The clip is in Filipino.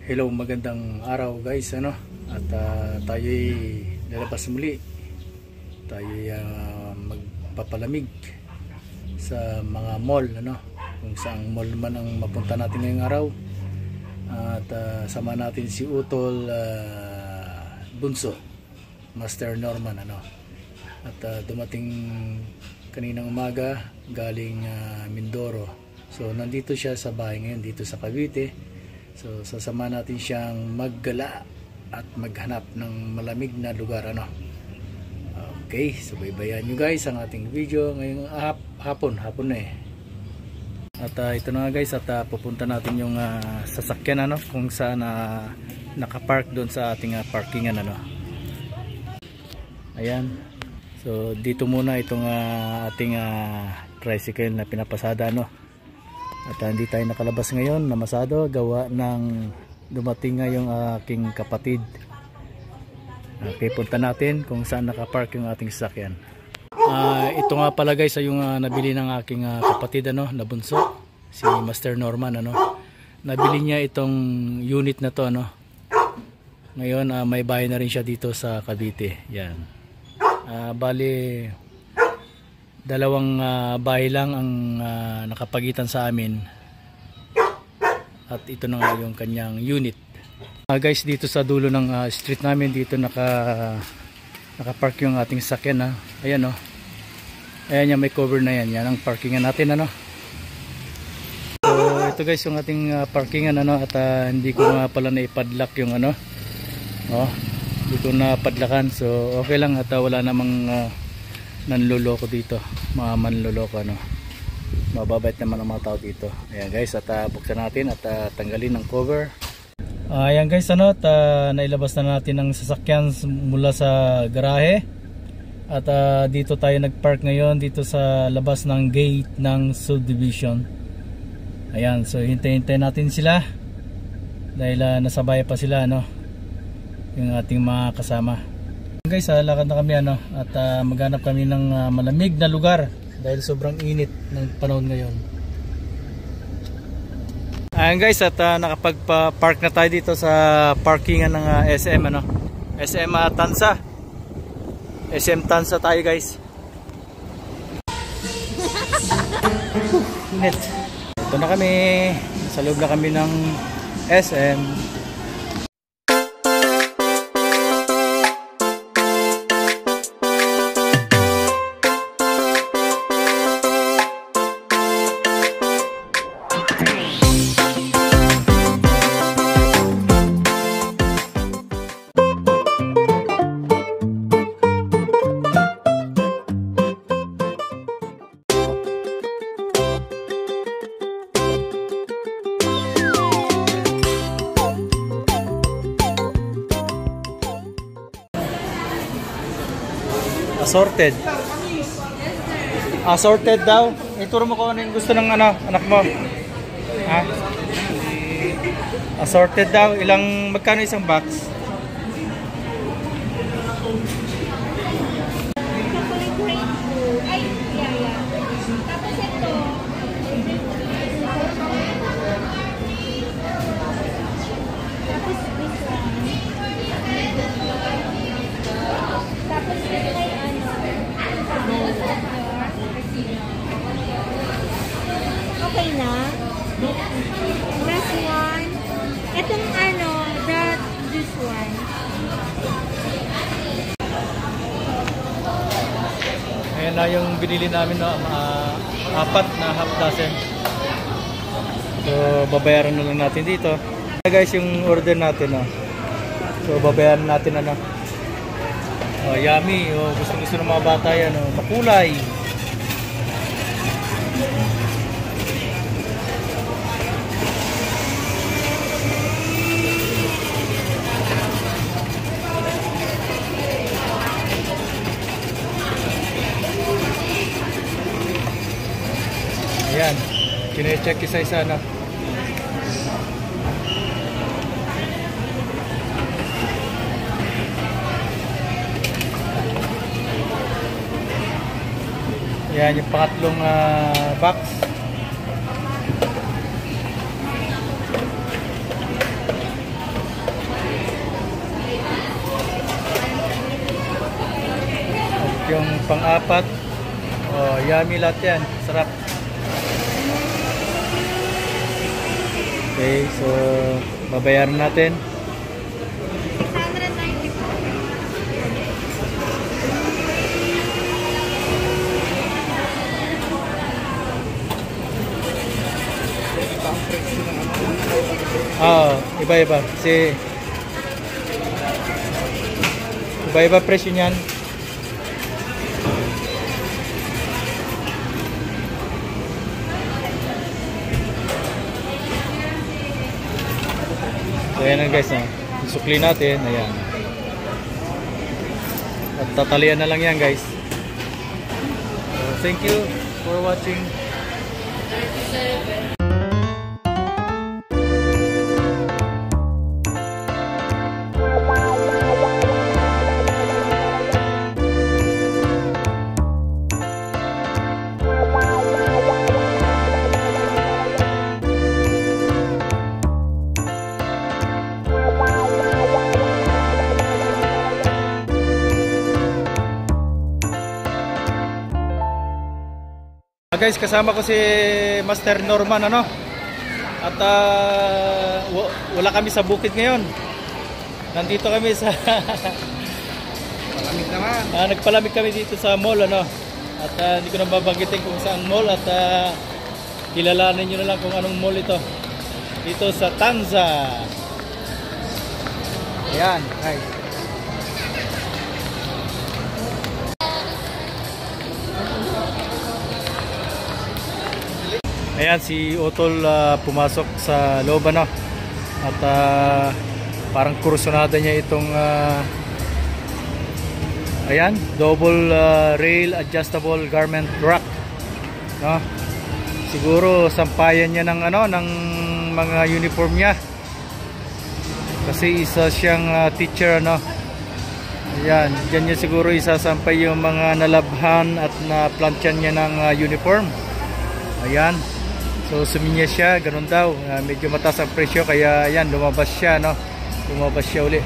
Hello, magandang araw guys, ano? At tayo'y lalabas muli. Tayo'y magpapalamig sa mga mall, ano? Kung saang mall man ang mapunta natin ngayong araw. At sama natin si Utol Bunso, Master Norman, ano? At dumating kaninang umaga galing Mindoro. So nandito siya sa bahay ngayon dito sa Cavite. So sasama natin siyang maggala at maghanap ng malamig na lugar, ano. Okay, so baybayan nyo guys ang ating video ngayong hapon na eh. At ito na nga guys, at pupunta natin yung sasakyan, ano, kung saan nakapark doon sa ating parkingan, ano. Ayan. So dito muna itong ating tricycle na pinapasada, no. At hindi tayo nakalabas ngayon, namasado, gawa ng dumating nga yung aking kapatid. Okay, punta natin kung saan nakapark yung ating sasakyan. Ito nga pala guys ay yung nabili ng aking kapatid, ano, na bunso, si Master Norman, ano. Nabili niya itong unit na to, ano. Ngayon may bahay na rin siya dito sa Cavite. Yan. Bali dalawang bahay lang ang nakapagitan sa amin. At ito na nga yung kanyang unit. Guys, dito sa dulo ng street namin, dito nakapark yung ating sasakyan. Ayan, oh. Ayan yan, may cover na yan. Yan ang parkingan natin, ano. So ito guys yung ating parkingan, ano. At hindi ko nga pala naipadlock yung ano. Oh, hindi ko napadlakan. So okay lang at wala namang nanloloko dito, mga manloloko, ano. Mababait naman ang mga tao dito. Ayan guys, at buksan natin at tanggalin ng cover. Ayan guys, ano, at nailabas na natin ang sasakyan mula sa garahe. At dito tayo nagpark ngayon, dito sa labas ng gate ng subdivision. Ayan, so hintay-hintay natin sila dahil nasabay pa sila, ano, yung ating mga kasama. Guys, lakad na kami, ano, at maghanap kami ng malamig na lugar dahil sobrang init ng panahon ngayon. Ayan guys, at nakapagpa-park na tayo dito sa parkingan ng SM, ano, SM Tansa. SM Tansa tayo guys. Init. Ito na kami, sa loob na kami ng SM. Assorted. Assorted daw. Ituro mo kung ano yung gusto ng anak mo. Ha? Assorted daw. Magkano isang box? Okay na. Last one. Itong ano, this one. Ayan na yung binili namin, no, 4 na half dozen. So babayaran na lang natin dito. Guys, yung order natin, no. So babayaran natin, ano. Yummy. Gusto ng mga bata yan, no. Makulay. Ayan, kine-check isa-isa na. Ayan yung pangatlong box. pang-apat. Oh, yummy lahat yan. Sarap. Okay, so babayaran natin. 690 po. Iba-iba. Kasi iba-iba presyo niyan. So ayan na guys, isukli natin. Ayan. At tatalian na lang yan guys. So, thank you for watching. Guys, kasama ko si Master Norman ano. At wala kami sa bukid ngayon. Nandito kami sa palamig naman. Nagpalamig kami dito sa mall ano. At hindi ko na babanggitin kung saan mall at kilalanin niyo na lang kung anong mall ito. Dito sa Tanza. Ayan, guys. Ayan si Otol pumasok sa loob ano. At parang kursunada niya itong ayan, double rail adjustable garment rack, no? Siguro sampayan niya ng ano, ng mga uniform niya. Kasi isa siyang teacher ano. Ayan, diyan niya siguro isasampay yung mga nalabhan at na-plantyan niya ng uniform. Ayan. So suminya siya, ganun daw. Medyo mataas ang presyo kaya ayan, lumabas siya no. Lumabas siya uli.